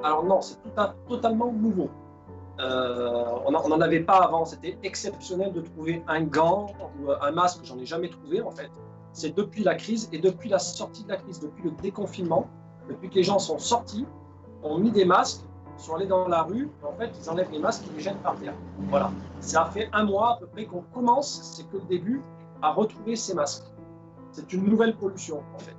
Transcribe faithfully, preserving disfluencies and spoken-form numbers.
Alors non, c'est tout à, totalement nouveau. Euh, on n'en avait pas avant, c'était exceptionnel de trouver un gant ou un masque, j'en ai jamais trouvé en fait. C'est depuis la crise et depuis la sortie de la crise, depuis le déconfinement, depuis que les gens sont sortis, ont mis des masques, sont allés dans la rue, et en fait ils enlèvent les masques et les jettent par terre. Voilà, ça fait un mois à peu près qu'on commence, c'est que le début, à retrouver ces masques. C'est une nouvelle pollution en fait.